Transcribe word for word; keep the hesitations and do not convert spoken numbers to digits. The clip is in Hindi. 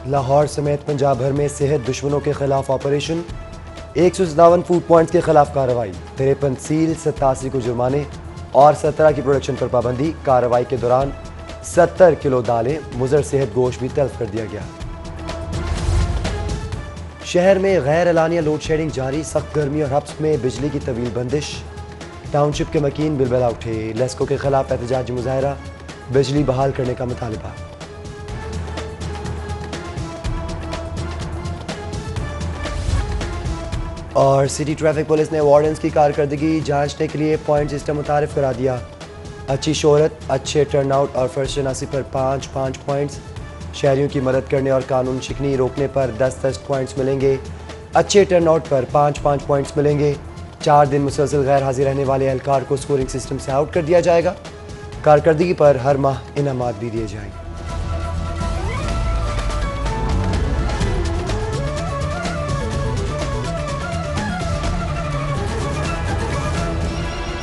लाहौर समेत पंजाब भर में सेहत दुश्मनों के खिलाफ ऑपरेशन। एक सौ सत्तावन फूड पॉइंट्स के खिलाफ कार्रवाई। तिरपन सील, सतासी को जुर्माने और सत्रह की प्रोडक्शन पर पाबंदी। कार्रवाई के दौरान सत्तर किलो दालें, मुज़र सेहत गोश्त भी तल्फ कर दिया गया। शहर में गैर एलानिया लोड शेडिंग जारी। सख्त गर्मी और हब्स में बिजली की तवील बंदिश। टाउनशिप के मकीन बिलबिला उठे। लेस्को के खिलाफ एहतजाजी मुजाहरा। बिजली बहाल करने का मुतालबा। और सिटी ट्रैफिक पुलिस ने वार्डन्स की कारकर्दगी जांचने के लिए पॉइंट सिस्टम मुतारिफ करा दिया। अच्छी शोहरत, अच्छे टर्नआउट और फर्श शनासी पर पाँच पाँच पॉइंट्स। शहरियों की मदद करने और कानून शिकनी रोकने पर दस दस पॉइंट्स मिलेंगे। अच्छे टर्नआउट पर पाँच पाँच पॉइंट्स मिलेंगे। चार दिन मुसलसल गैर हाजिर रहने वाले एहलकार को स्कोरिंग सिस्टम से आउट कर दिया जाएगा। कारकर्दगी पर हर माह इनामात भी दिए जाएंगे।